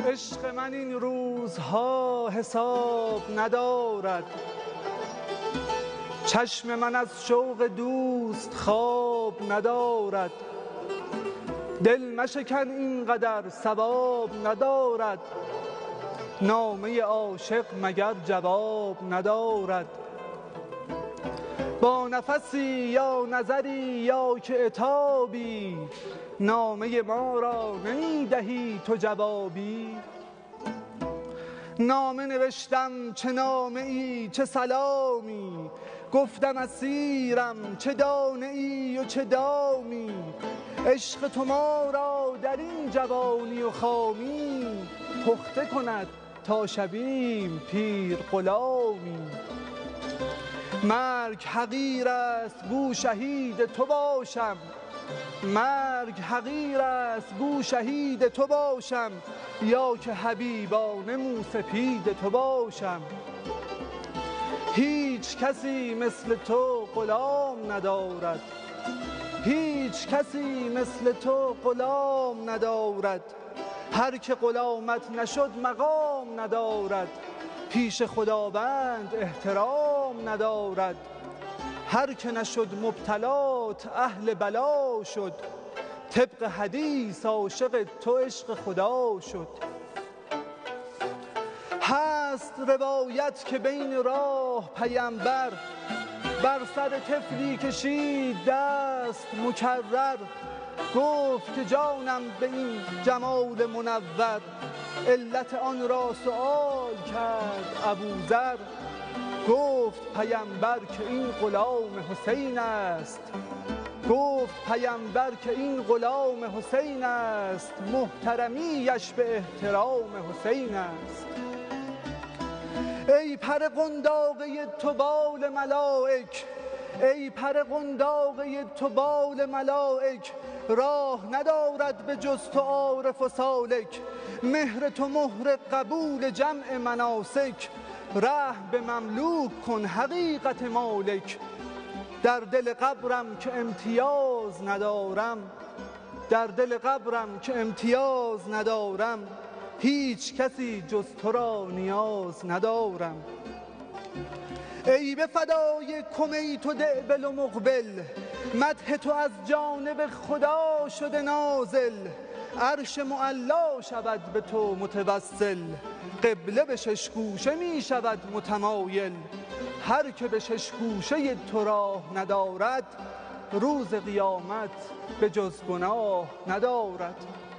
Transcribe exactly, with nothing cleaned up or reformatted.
عشق من این روزها حساب ندارد، چشم من از شوق دوست خواب ندارد. دل مشکن اینقدر ثواب ندارد، نامه عاشق مگر جواب ندارد. با نفسی یا نظری یا که عتابی، نامه ما را نمی دهی تو جوابی. نامه نوشتم چه نامه ای چه سلامی، گفتم اسیرم چه دانه ای و چه دامی. عشق تو ما را در این جوانی و خامی، پخته کند تا شویم پیر غلامی. مرگ حقیر است گو شهید تو باشم، مرگ حقیر است گو شهید تو باشم، یا که حبیبانه موسپید تو باشم. هیچ کسی مثل تو غلام ندارد، هیچ کسی مثل تو غلام ندارد. هر که غلامت نشد مقام ندارد، پیش خداوند احترام ندارد. هر که نشد مبتلات اهل بلا شد، طبق حدیث عاشق تو عشق خدا شد. هست روایت که بین راه پیمبر، بر سر طفلی کشید دست مکرر. گفت که جانم به این جمال منور، علت آن را سؤال کرد ابوذر. گفت پیمبر که این غلام حسین است، گفت پیمبر که این غلام حسین است، محترمیش به احترام حسین است. ای پر قنداقه تو بال ملائک، ای پر قنداقه تو بال ملائک، راه ندارد به جز تو عارف و سالک. مهر تو مهر قبول جمع مناسک، رحم به مملوک کن حقیقت مالک. در دل قبرم که امتیاز ندارم، در دل قبرم که امتیاز ندارم، هیچ کسی جز تو را نیاز ندارم. ای به فدای کمیت و دعبل و مقبل، مدح تو از جانب خدا شده نازل. عرش معلا شود به تو متوسل، قبله به شش گوشه می شود متمایل. هر که به شش گوشه تو راه ندارد، روز قیامت به جز گناه ندارد.